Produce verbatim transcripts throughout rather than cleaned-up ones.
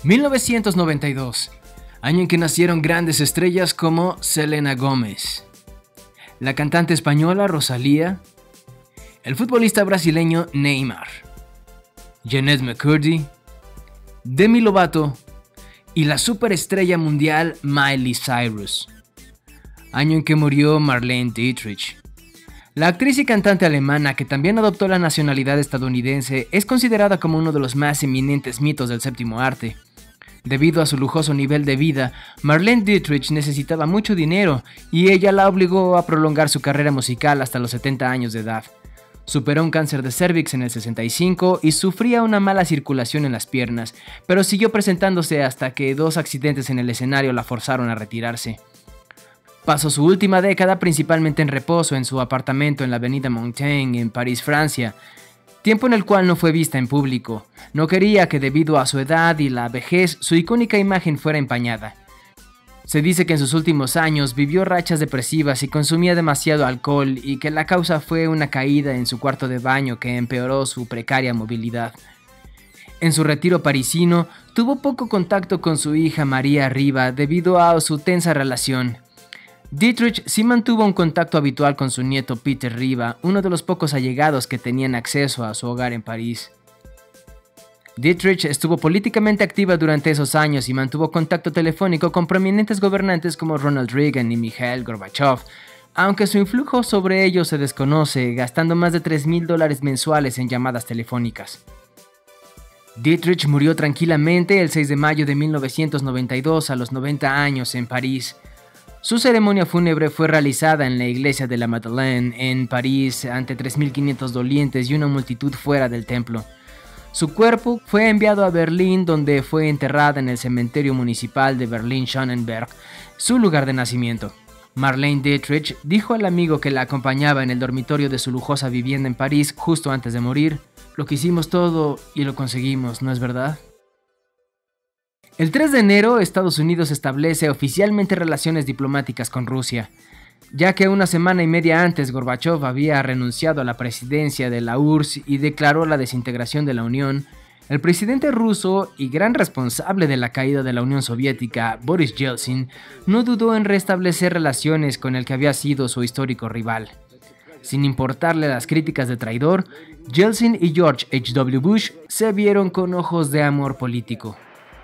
mil novecientos noventa y dos, año en que nacieron grandes estrellas como Selena Gómez, la cantante española Rosalía, el futbolista brasileño Neymar, Jennette McCurdy, Demi Lovato y la superestrella mundial Miley Cyrus. Año en que murió Marlene Dietrich. La actriz y cantante alemana, que también adoptó la nacionalidad estadounidense, es considerada como uno de los más eminentes mitos del séptimo arte. Debido a su lujoso nivel de vida, Marlene Dietrich necesitaba mucho dinero y ella la obligó a prolongar su carrera musical hasta los setenta años de edad. Superó un cáncer de cervix en el sesenta y cinco y sufría una mala circulación en las piernas, pero siguió presentándose hasta que dos accidentes en el escenario la forzaron a retirarse. Pasó su última década principalmente en reposo en su apartamento en la avenida Montaigne en París, Francia, tiempo en el cual no fue vista en público. No quería que debido a su edad y la vejez su icónica imagen fuera empañada. Se dice que en sus últimos años vivió rachas depresivas y consumía demasiado alcohol y que la causa fue una caída en su cuarto de baño que empeoró su precaria movilidad. En su retiro parisino tuvo poco contacto con su hija María Riva debido a su tensa relación. Dietrich sí mantuvo un contacto habitual con su nieto Peter Riva, uno de los pocos allegados que tenían acceso a su hogar en París. Dietrich estuvo políticamente activa durante esos años y mantuvo contacto telefónico con prominentes gobernantes como Ronald Reagan y Mikhail Gorbachev, aunque su influjo sobre ellos se desconoce, gastando más de tres mil dólares mensuales en llamadas telefónicas. Dietrich murió tranquilamente el seis de mayo de mil novecientos noventa y dos a los noventa años en París. Su ceremonia fúnebre fue realizada en la iglesia de la Madeleine en París ante tres mil quinientos dolientes y una multitud fuera del templo. Su cuerpo fue enviado a Berlín, donde fue enterrada en el cementerio municipal de Berlin-Schöneberg, su lugar de nacimiento. Marlene Dietrich dijo al amigo que la acompañaba en el dormitorio de su lujosa vivienda en París justo antes de morir: "Lo quisimos todo y lo conseguimos, ¿no es verdad?". El tres de enero, Estados Unidos establece oficialmente relaciones diplomáticas con Rusia. Ya que una semana y media antes Gorbachev había renunciado a la presidencia de la U R S S y declaró la desintegración de la Unión, el presidente ruso y gran responsable de la caída de la Unión Soviética, Boris Yeltsin, no dudó en restablecer relaciones con el que había sido su histórico rival. Sin importarle las críticas de traidor, Yeltsin y George H W Bush se vieron con ojos de amor político.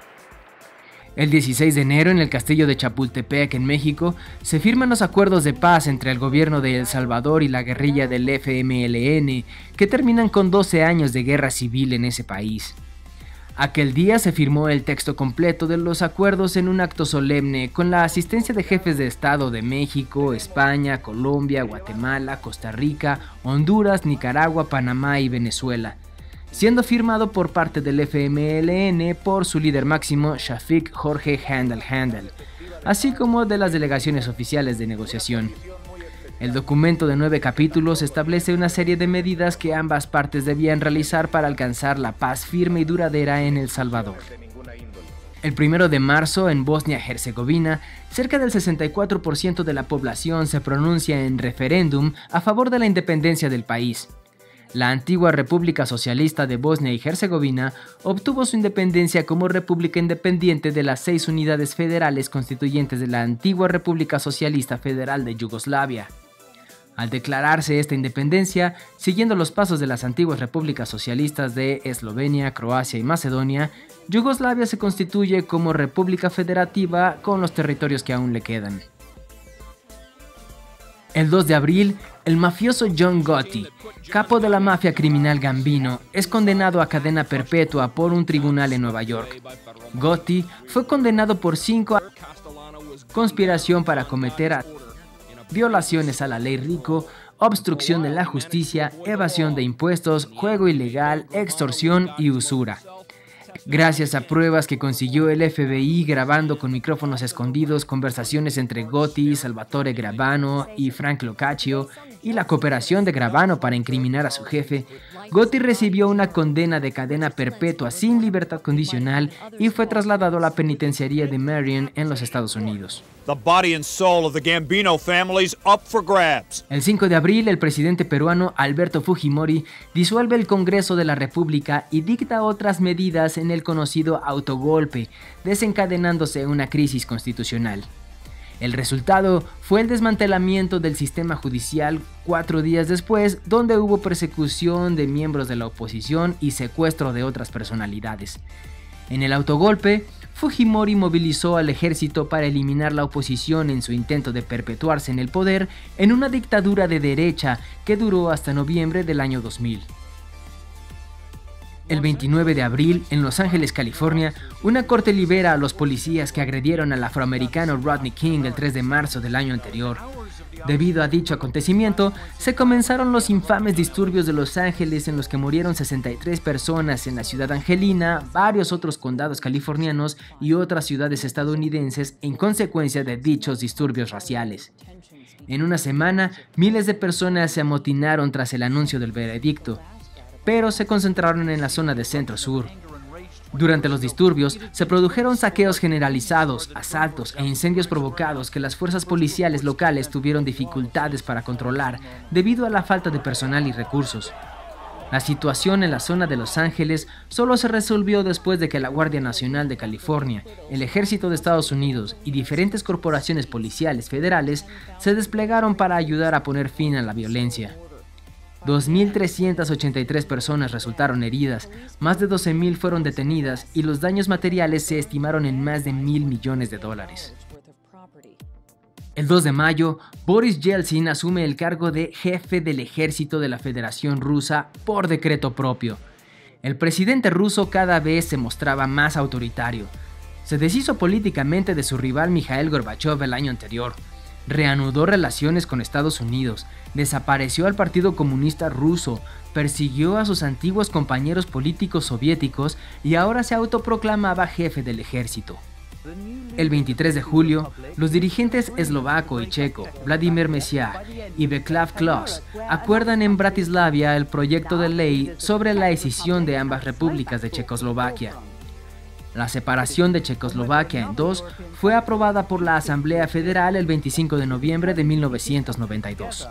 El dieciséis de enero, en el castillo de Chapultepec, en México, se firman los acuerdos de paz entre el gobierno de El Salvador y la guerrilla del F M L N, que terminan con doce años de guerra civil en ese país. Aquel día se firmó el texto completo de los acuerdos en un acto solemne con la asistencia de jefes de Estado de México, España, Colombia, Guatemala, Costa Rica, Honduras, Nicaragua, Panamá y Venezuela, siendo firmado por parte del F M L N por su líder máximo, Shafiq Jorge Handel Handel, así como de las delegaciones oficiales de negociación. El documento de nueve capítulos establece una serie de medidas que ambas partes debían realizar para alcanzar la paz firme y duradera en El Salvador. El primero de marzo, en Bosnia-Herzegovina, cerca del sesenta y cuatro por ciento de la población se pronuncia en referéndum a favor de la independencia del país. La antigua República Socialista de Bosnia y Herzegovina obtuvo su independencia como república independiente de las seis unidades federales constituyentes de la antigua República Socialista Federal de Yugoslavia. Al declararse esta independencia, siguiendo los pasos de las antiguas repúblicas socialistas de Eslovenia, Croacia y Macedonia, Yugoslavia se constituye como república federativa con los territorios que aún le quedan. El dos de abril, el mafioso John Gotti, capo de la mafia criminal Gambino, es condenado a cadena perpetua por un tribunal en Nueva York. Gotti fue condenado por cinco años de conspiración para cometer violaciones a la ley RICO, obstrucción de la justicia, evasión de impuestos, juego ilegal, extorsión y usura. Gracias a pruebas que consiguió el F B I grabando con micrófonos escondidos conversaciones entre Gotti, Salvatore Gravano y Frank Locaccio, y la cooperación de Gravano para incriminar a su jefe, Gotti recibió una condena de cadena perpetua sin libertad condicional y fue trasladado a la penitenciaría de Marion en los Estados Unidos. The body and soul of the Gambino family's up for grabs. El cinco de abril, el presidente peruano Alberto Fujimori disuelve el Congreso de la República y dicta otras medidas en en el conocido autogolpe, desencadenándose una crisis constitucional. El resultado fue el desmantelamiento del sistema judicial cuatro días después, donde hubo persecución de miembros de la oposición y secuestro de otras personalidades. En el autogolpe, Fujimori movilizó al ejército para eliminar la oposición en su intento de perpetuarse en el poder en una dictadura de derecha que duró hasta noviembre del año dos mil. El veintinueve de abril, en Los Ángeles, California, una corte libera a los policías que agredieron al afroamericano Rodney King el tres de marzo del año anterior. Debido a dicho acontecimiento, se comenzaron los infames disturbios de Los Ángeles en los que murieron sesenta y tres personas en la ciudad angelina, varios otros condados californianos y otras ciudades estadounidenses en consecuencia de dichos disturbios raciales. En una semana, miles de personas se amotinaron tras el anuncio del veredicto, pero se concentraron en la zona de centro-sur. Durante los disturbios, se produjeron saqueos generalizados, asaltos e incendios provocados que las fuerzas policiales locales tuvieron dificultades para controlar debido a la falta de personal y recursos. La situación en la zona de Los Ángeles solo se resolvió después de que la Guardia Nacional de California, el Ejército de Estados Unidos y diferentes corporaciones policiales federales se desplegaron para ayudar a poner fin a la violencia. dos mil trescientas ochenta y tres personas resultaron heridas, más de doce mil fueron detenidas y los daños materiales se estimaron en más de mil millones de dólares. El dos de mayo, Boris Yeltsin asume el cargo de jefe del ejército de la Federación Rusa por decreto propio. El presidente ruso cada vez se mostraba más autoritario. Se deshizo políticamente de su rival Mikhail Gorbachev el año anterior. Reanudó relaciones con Estados Unidos, desapareció al Partido Comunista Ruso, persiguió a sus antiguos compañeros políticos soviéticos y ahora se autoproclamaba jefe del ejército. El veintitrés de julio, los dirigentes eslovaco y checo, Vladimir Mečiar y Václav Klaus, acuerdan en Bratislava el proyecto de ley sobre la escisión de ambas repúblicas de Checoslovaquia. La separación de Checoslovaquia en dos fue aprobada por la Asamblea Federal el veinticinco de noviembre de mil novecientos noventa y dos.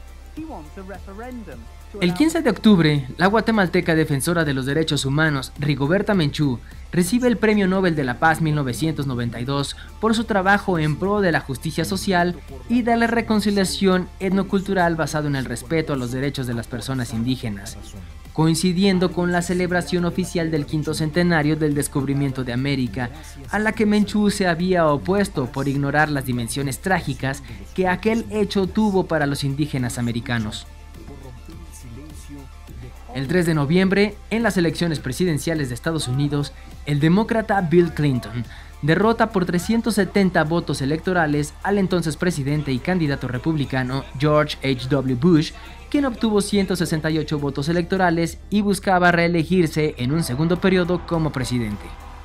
El quince de octubre, la guatemalteca defensora de los derechos humanos Rigoberta Menchú recibe el Premio Nobel de la Paz mil novecientos noventa y dos por su trabajo en pro de la justicia social y de la reconciliación etnocultural basado en el respeto a los derechos de las personas indígenas, coincidiendo con la celebración oficial del quinto centenario del descubrimiento de América, a la que Menchú se había opuesto por ignorar las dimensiones trágicas que aquel hecho tuvo para los indígenas americanos. El tres de noviembre, en las elecciones presidenciales de Estados Unidos, el demócrata Bill Clinton derrota por trescientos setenta votos electorales al entonces presidente y candidato republicano George H W Bush, quien obtuvo ciento sesenta y ocho votos electorales y buscaba reelegirse en un segundo periodo como presidente.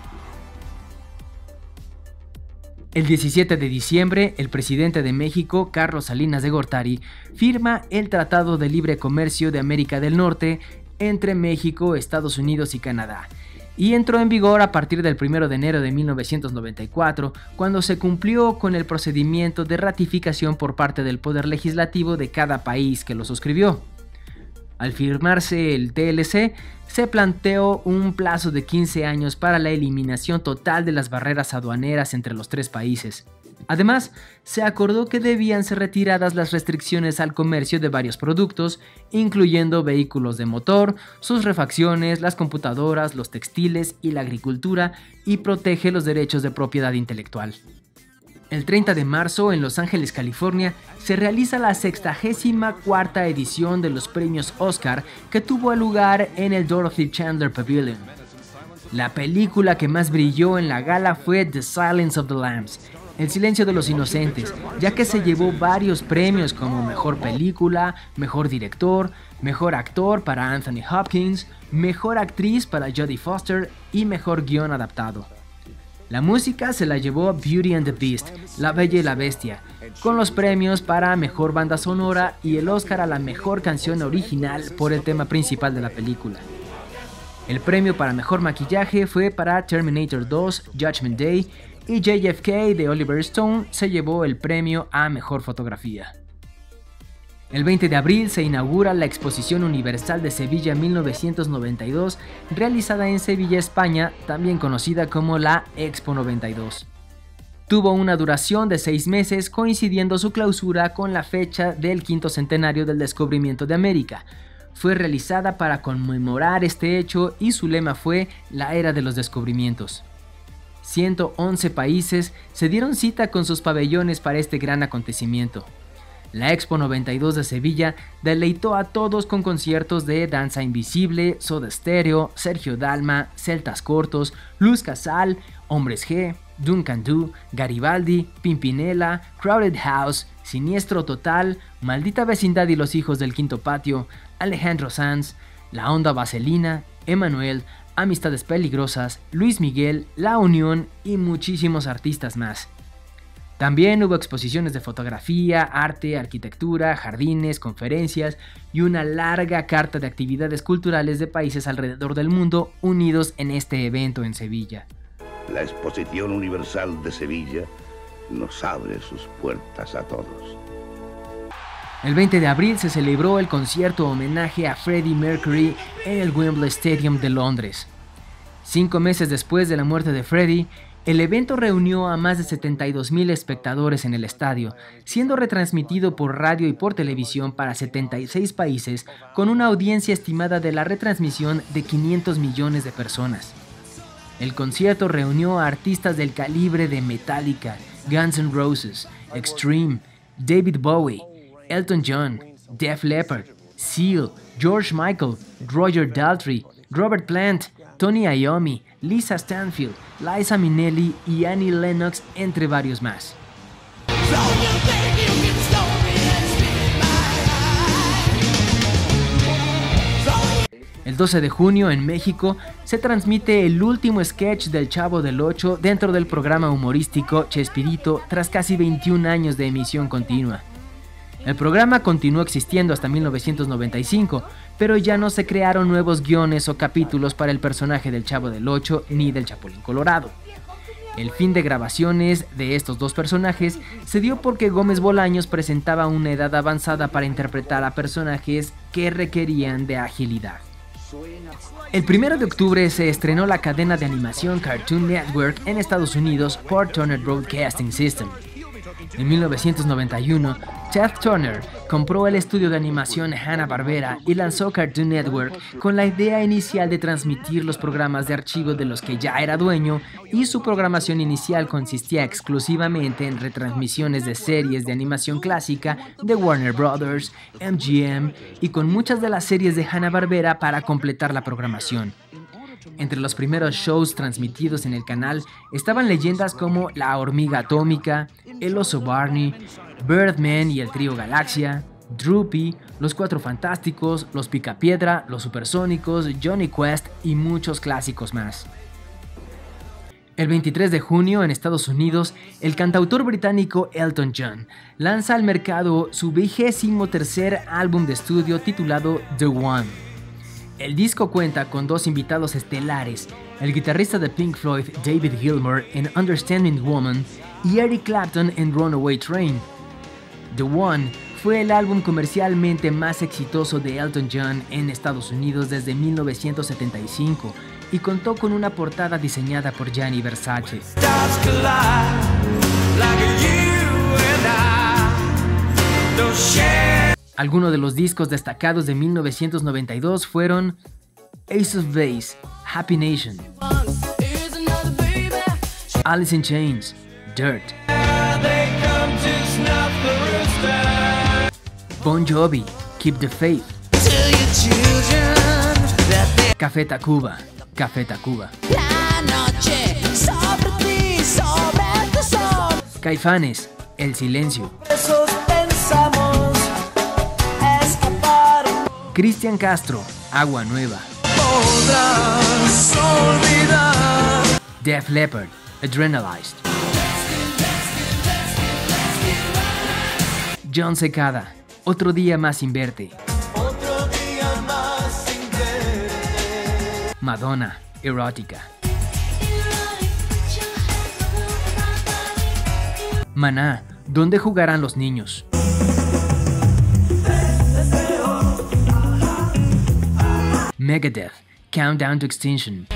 El diecisiete de diciembre, el presidente de México, Carlos Salinas de Gortari, firma el Tratado de Libre Comercio de América del Norte entre México, Estados Unidos y Canadá, y entró en vigor a partir del primero de enero de mil novecientos noventa y cuatro, cuando se cumplió con el procedimiento de ratificación por parte del Poder Legislativo de cada país que lo suscribió. Al firmarse el T L C, se planteó un plazo de quince años para la eliminación total de las barreras aduaneras entre los tres países. Además, se acordó que debían ser retiradas las restricciones al comercio de varios productos, incluyendo vehículos de motor, sus refacciones, las computadoras, los textiles y la agricultura, y protege los derechos de propiedad intelectual. El treinta de marzo, en Los Ángeles, California, se realiza la sexagésima cuarta edición de los premios Oscar, que tuvo lugar en el Dorothy Chandler Pavilion. La película que más brilló en la gala fue The Silence of the Lambs, El silencio de los inocentes, ya que se llevó varios premios como Mejor Película, Mejor Director, Mejor Actor para Anthony Hopkins, Mejor Actriz para Jodie Foster y Mejor Guión Adaptado. La música se la llevó Beauty and the Beast, La Bella y la Bestia, con los premios para Mejor Banda Sonora y el Oscar a la Mejor Canción Original por el tema principal de la película. El premio para Mejor Maquillaje fue para Terminator dos, Judgment Day, y J F K de Oliver Stone se llevó el premio a Mejor Fotografía. El veinte de abril se inaugura la Exposición Universal de Sevilla mil novecientos noventa y dos, realizada en Sevilla, España, también conocida como la Expo noventa y dos. Tuvo una duración de seis meses, coincidiendo su clausura con la fecha del quinto centenario del descubrimiento de América. Fue realizada para conmemorar este hecho y su lema fue la era de los descubrimientos. ciento once países se dieron cita con sus pabellones para este gran acontecimiento. La Expo noventa y dos de Sevilla deleitó a todos con conciertos de Danza Invisible, Soda Stereo, Sergio Dalma, Celtas Cortos, Luz Casal, Hombres G, Duncan Du, Garibaldi, Pimpinela, Crowded House, Siniestro Total, Maldita Vecindad y los Hijos del Quinto Patio, Alejandro Sanz, La Onda Vaselina, Emanuel, Amistades Peligrosas, Luis Miguel, La Unión y muchísimos artistas más. También hubo exposiciones de fotografía, arte, arquitectura, jardines, conferencias y una larga carta de actividades culturales de países alrededor del mundo unidos en este evento en Sevilla. La Exposición Universal de Sevilla nos abre sus puertas a todos. El veinte de abril se celebró el concierto homenaje a Freddie Mercury en el Wembley Stadium de Londres. Cinco meses después de la muerte de Freddie, el evento reunió a más de setenta y dos mil espectadores en el estadio, siendo retransmitido por radio y por televisión para setenta y seis países, con una audiencia estimada de la retransmisión de quinientos millones de personas. El concierto reunió a artistas del calibre de Metallica, Guns N' Roses, Extreme, David Bowie, Elton John, Def Leppard, Seal, George Michael, Roger Daltrey, Robert Plant, Tony Iommi, Lisa Stanfield, Liza Minnelli y Annie Lennox, entre varios más. El doce de junio en México se transmite el último sketch del Chavo del Ocho dentro del programa humorístico Chespirito tras casi veintiún años de emisión continua. El programa continuó existiendo hasta mil novecientos noventa y cinco, pero ya no se crearon nuevos guiones o capítulos para el personaje del Chavo del Ocho ni del Chapulín Colorado. El fin de grabaciones de estos dos personajes se dio porque Gómez Bolaños presentaba una edad avanzada para interpretar a personajes que requerían de agilidad. El primero de octubre se estrenó la cadena de animación Cartoon Network en Estados Unidos por Turner Broadcasting System. En mil novecientos noventa y uno, Ted Turner compró el estudio de animación Hanna-Barbera y lanzó Cartoon Network con la idea inicial de transmitir los programas de archivo de los que ya era dueño, y su programación inicial consistía exclusivamente en retransmisiones de series de animación clásica de Warner Brothers, M G M y con muchas de las series de Hanna-Barbera para completar la programación. Entre los primeros shows transmitidos en el canal estaban leyendas como La Hormiga Atómica, El Oso Barney, Birdman y el Trío Galaxia, Droopy, Los Cuatro Fantásticos, Los Picapiedra, Los Supersónicos, Johnny Quest y muchos clásicos más. El veintitrés de junio en Estados Unidos, el cantautor británico Elton John lanza al mercado su vigésimo tercer álbum de estudio titulado The One. El disco cuenta con dos invitados estelares, el guitarrista de Pink Floyd David Gilmour en Understanding Woman y Eric Clapton en Runaway Train. The One fue el álbum comercialmente más exitoso de Elton John en Estados Unidos desde mil novecientos setenta y cinco y contó con una portada diseñada por Gianni Versace. Algunos de los discos destacados de mil novecientos noventa y dos fueron Ace of Base, Happy Nation, Alice in Chains, Dirt, Bon Jovi, Keep the Faith, Café Tacuba, Café Tacuba, Caifanes, El Silencio, Cristian Castro, Agua Nueva, Def Leppard, Adrenalized, John Secada, Otro Día Más Sin Verte, Madonna, Erótica, Maná, ¿Dónde jugarán los niños? Megadeth, Countdown to Extinction.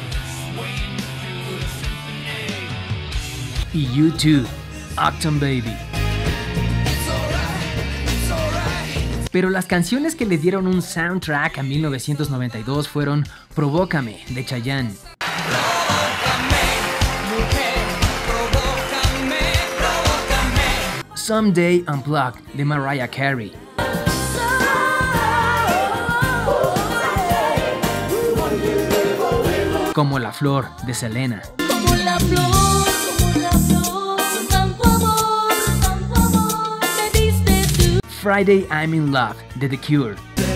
Y U dos, Achtung Baby. Pero las canciones que le dieron un soundtrack a mil novecientos noventa y dos fueron Provócame, de Chayanne, Someday Unplugged, de Mariah Carey, Como la Flor, de Selena, Como la flor, como la flor, con tanto amor, tanto amor, me diste tú. Friday I'm in Love, de The Cure,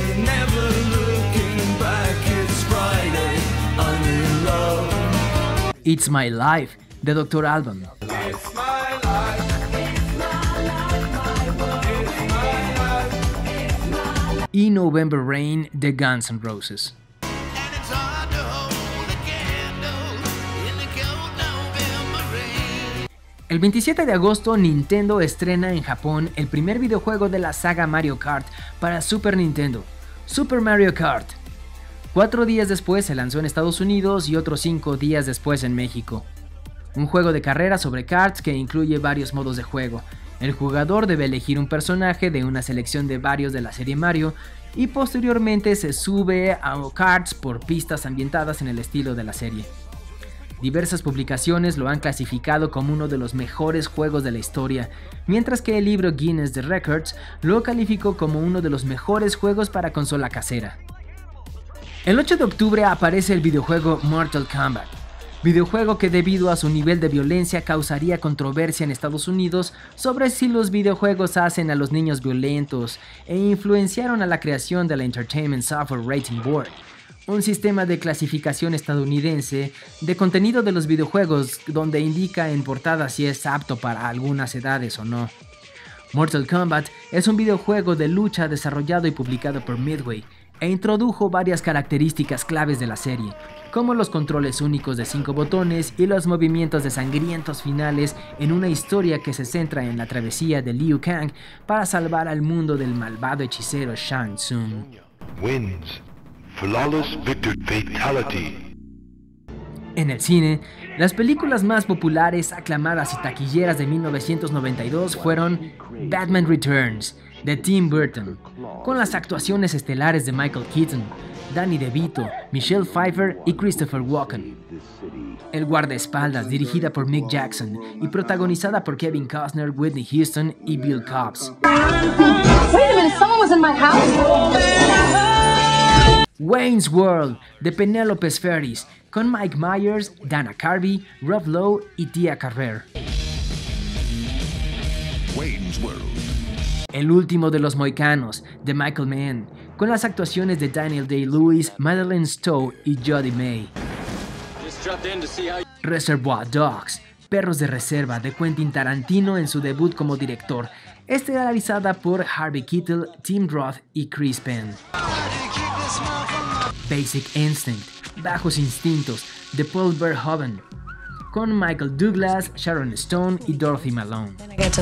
It's My Life, de Doctor Alban, y November Rain, de Guns N' Roses. El veintisiete de agosto, Nintendo estrena en Japón el primer videojuego de la saga Mario Kart para Super Nintendo, Super Mario Kart. Cuatro días después se lanzó en Estados Unidos y otros cinco días después en México. Un juego de carrera sobre karts que incluye varios modos de juego. El jugador debe elegir un personaje de una selección de varios de la serie Mario y posteriormente se sube a karts por pistas ambientadas en el estilo de la serie. Diversas publicaciones lo han clasificado como uno de los mejores juegos de la historia, mientras que el libro Guinness de Records lo calificó como uno de los mejores juegos para consola casera. El ocho de octubre aparece el videojuego Mortal Kombat, videojuego que debido a su nivel de violencia causaría controversia en Estados Unidos sobre si los videojuegos hacen a los niños violentos e influenciaron a la creación de la Entertainment Software Rating Board, un sistema de clasificación estadounidense de contenido de los videojuegos donde indica en portada si es apto para algunas edades o no. Mortal Kombat es un videojuego de lucha desarrollado y publicado por Midway e introdujo varias características claves de la serie, como los controles únicos de cinco botones y los movimientos de sangrientos finales en una historia que se centra en la travesía de Liu Kang para salvar al mundo del malvado hechicero Shang Tsung. Wins. Flawless victory. Fatality. En el cine, las películas más populares, aclamadas y taquilleras de mil novecientos noventa y dos fueron Batman Returns, de Tim Burton, con las actuaciones estelares de Michael Keaton, Danny DeVito, Michelle Pfeiffer y Christopher Walken. El guardaespaldas, dirigida por Mick Jackson y protagonizada por Kevin Costner, Whitney Houston y Bill Cobbs. Wait a minute, someone was in my house. Wayne's World, de Penelope Spheris, con Mike Myers, Dana Carvey, Rob Lowe y Tia Carrere. Wayne's World. El último de los Mohicanos, de Michael Mann, con las actuaciones de Daniel Day-Lewis, Madeleine Stowe y Jodie May. Reservoir Dogs, Perros de Reserva, de Quentin Tarantino en su debut como director, estelarizada por Harvey Keitel, Tim Roth y Chris Penn. Basic Instinct, Bajos Instintos, de Paul Verhoeven, con Michael Douglas, Sharon Stone y Dorothy Malone.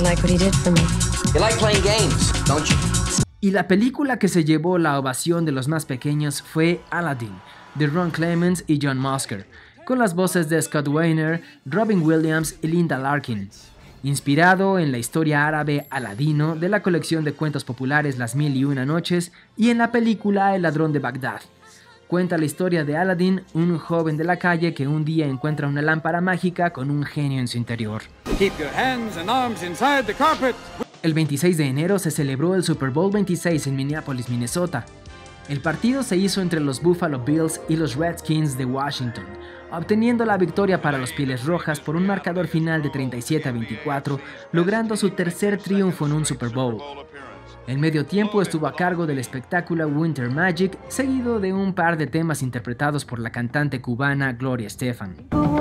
Y la película que se llevó la ovación de los más pequeños fue Aladdin, de Ron Clements y John Musker, con las voces de Scott Weiner, Robin Williams y Linda Larkin. Inspirado en la historia árabe Aladino de la colección de cuentos populares Las Mil y Una Noches y en la película El Ladrón de Bagdad. Cuenta la historia de Aladdin, un joven de la calle que un día encuentra una lámpara mágica con un genio en su interior. Keep your hands and arms inside the carpet. El veintiséis de enero se celebró el Super Bowl veintiséis en Minneapolis, Minnesota. El partido se hizo entre los Buffalo Bills y los Redskins de Washington, obteniendo la victoria para los Pieles Rojas por un marcador final de treinta y siete a veinticuatro, logrando su tercer triunfo en un Super Bowl. El medio tiempo estuvo a cargo del espectáculo Winter Magic, seguido de un par de temas interpretados por la cantante cubana Gloria Estefan.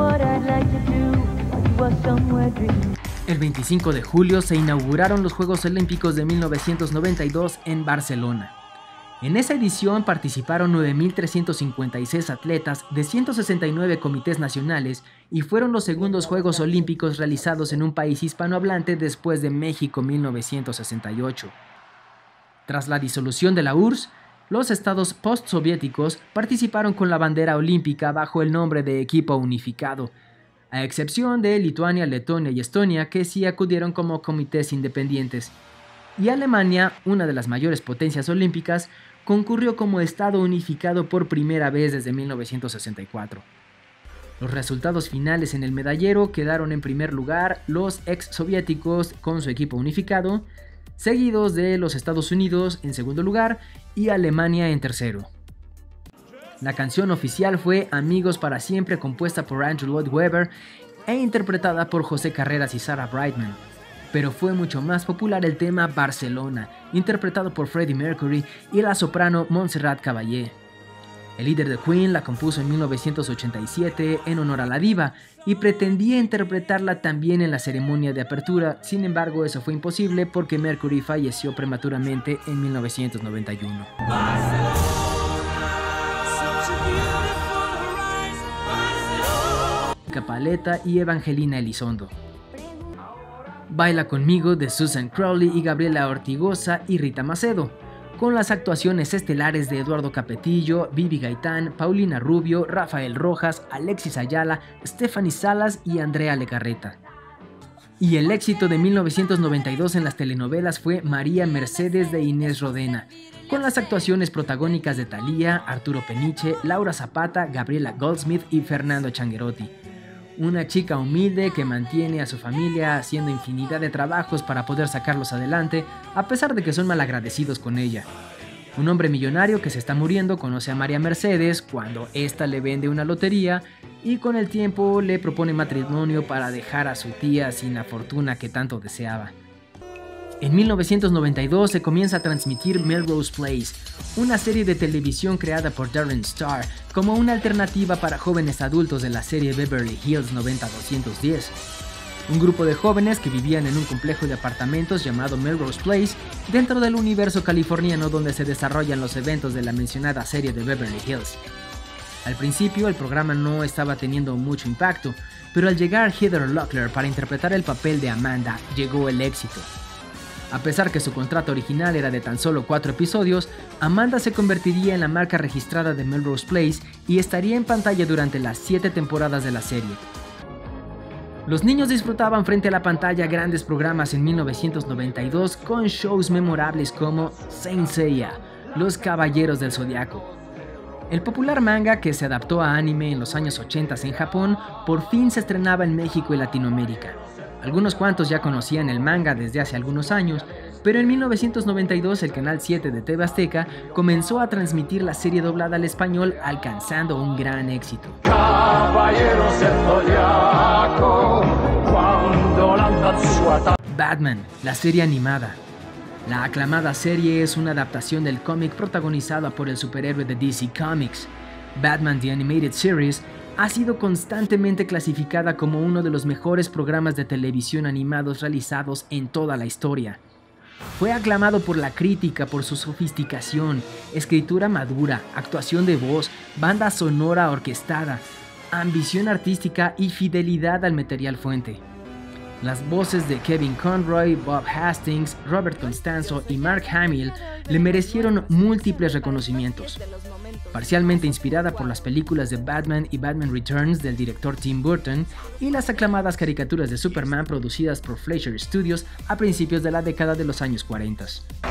El veinticinco de julio se inauguraron los Juegos Olímpicos de mil novecientos noventa y dos en Barcelona. En esa edición participaron nueve mil trescientos cincuenta y seis atletas de ciento sesenta y nueve comités nacionales y fueron los segundos Juegos Olímpicos realizados en un país hispanohablante después de México mil novecientos sesenta y ocho. Tras la disolución de la U R S S, los estados postsoviéticos participaron con la bandera olímpica bajo el nombre de equipo unificado, a excepción de Lituania, Letonia y Estonia, que sí acudieron como comités independientes. Y Alemania, una de las mayores potencias olímpicas, concurrió como estado unificado por primera vez desde mil novecientos sesenta y cuatro. Los resultados finales en el medallero quedaron en primer lugar los ex soviéticos con su equipo unificado, seguidos de los Estados Unidos en segundo lugar y Alemania en tercero. La canción oficial fue Amigos para Siempre, compuesta por Andrew Lloyd Webber e interpretada por José Carreras y Sarah Brightman. Pero fue mucho más popular el tema Barcelona, interpretado por Freddie Mercury y la soprano Montserrat Caballé. El líder de Queen la compuso en mil novecientos ochenta y siete en honor a la diva y pretendía interpretarla también en la ceremonia de apertura, sin embargo eso fue imposible porque Mercury falleció prematuramente en mil novecientos noventa y uno. Paleta y Evangelina Elizondo. Baila conmigo de Susan Crowley y Gabriela Ortigosa y Rita Macedo, con las actuaciones estelares de Eduardo Capetillo, Vivi Gaitán, Paulina Rubio, Rafael Rojas, Alexis Ayala, Stephanie Salas y Andrea Legarreta. Y el éxito de mil novecientos noventa y dos en las telenovelas fue María Mercedes de Inés Rodena, con las actuaciones protagónicas de Thalía, Arturo Peniche, Laura Zapata, Gabriela Goldsmith y Fernando Changuerotti. Una chica humilde que mantiene a su familia haciendo infinidad de trabajos para poder sacarlos adelante, a pesar de que son malagradecidos con ella. Un hombre millonario que se está muriendo conoce a María Mercedes cuando ésta le vende una lotería y con el tiempo le propone matrimonio para dejar a su tía sin la fortuna que tanto deseaba. En mil novecientos noventa y dos se comienza a transmitir Melrose Place, una serie de televisión creada por Darren Star como una alternativa para jóvenes adultos de la serie Beverly Hills noventa a doscientos diez. Un grupo de jóvenes que vivían en un complejo de apartamentos llamado Melrose Place dentro del universo californiano donde se desarrollan los eventos de la mencionada serie de Beverly Hills. Al principio el programa no estaba teniendo mucho impacto, pero al llegar Heather Locklear para interpretar el papel de Amanda, llegó el éxito. A pesar que su contrato original era de tan solo cuatro episodios, Amanda se convertiría en la marca registrada de Melrose Place y estaría en pantalla durante las siete temporadas de la serie. Los niños disfrutaban frente a la pantalla grandes programas en mil novecientos noventa y dos con shows memorables como Saint Seiya, Los Caballeros del Zodiaco. El popular manga, que se adaptó a anime en los años ochenta en Japón, por fin se estrenaba en México y Latinoamérica. Algunos cuantos ya conocían el manga desde hace algunos años, pero en mil novecientos noventa y dos el Canal siete de T V Azteca comenzó a transmitir la serie doblada al español, alcanzando un gran éxito. Caballeros del Zodiaco, cuando lanzan su ataque. Batman, la serie animada. La aclamada serie es una adaptación del cómic protagonizada por el superhéroe de D C Comics. Batman The Animated Series ha sido constantemente clasificada como uno de los mejores programas de televisión animados realizados en toda la historia. Fue aclamado por la crítica por su sofisticación, escritura madura, actuación de voz, banda sonora orquestada, ambición artística y fidelidad al material fuente. Las voces de Kevin Conroy, Bob Hastings, Robert Constanzo y Mark Hamill le merecieron múltiples reconocimientos. Parcialmente inspirada por las películas de Batman y Batman Returns del director Tim Burton y las aclamadas caricaturas de Superman producidas por Fleischer Studios a principios de la década de los años cuarenta.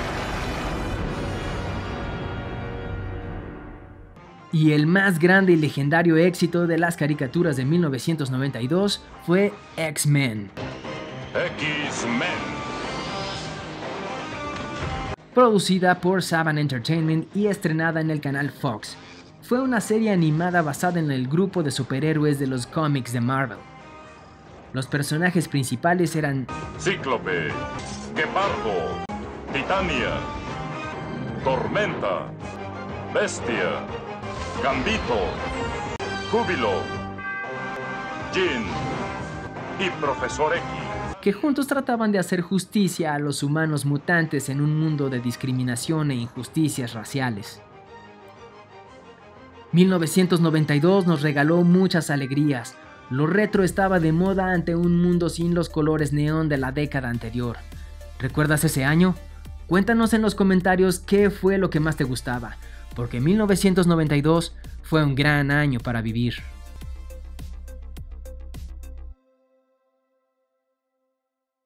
Y el más grande y legendario éxito de las caricaturas de mil novecientos noventa y dos fue X-Men. X-Men. Producida por Saban Entertainment y estrenada en el canal Fox. Fue una serie animada basada en el grupo de superhéroes de los cómics de Marvel. Los personajes principales eran Cíclope, Guepardo, Titania, Tormenta, Bestia, Gambito, Júbilo, Jean y Profesor X, que juntos trataban de hacer justicia a los humanos mutantes en un mundo de discriminación e injusticias raciales. mil novecientos noventa y dos nos regaló muchas alegrías. Lo retro estaba de moda ante un mundo sin los colores neón de la década anterior. ¿Recuerdas ese año? Cuéntanos en los comentarios qué fue lo que más te gustaba, porque mil novecientos noventa y dos fue un gran año para vivir.